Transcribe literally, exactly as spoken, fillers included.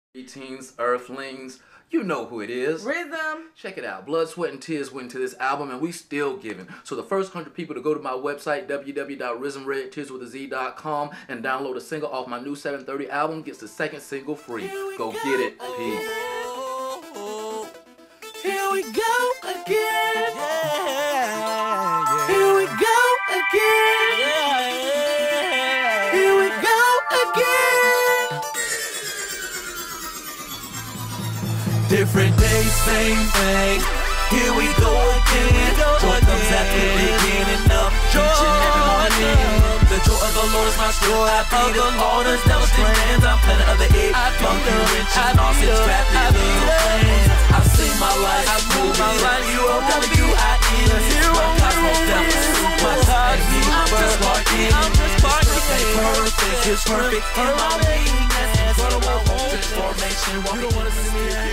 Greetings, Earthlings. You know who it is. R I Z M. Check it out. Blood, sweat, and tears went into this album, and we still giving. So the first hundred people to go to my website, w w w dot rizm red tears with a z dot com, and download a single off my new seven thirty album gets the second single free. Go get it. Peace. Here we go again. Here we go again. Here we go again. Different days, same thing. Here we go again. Joy comes at the beginning of each and every morning. The joy of the Lord is my strength. I be the Lord's never demands. I'm planning of the egg. Monkey wrench and all six trapped in little plans. I sing my life. I move my life. You O W I N. My cosmos down the super. And me, I'm just barking. I'm just barking. Perfect. It's perfect in my weakness. Transformation. You don't want to see me.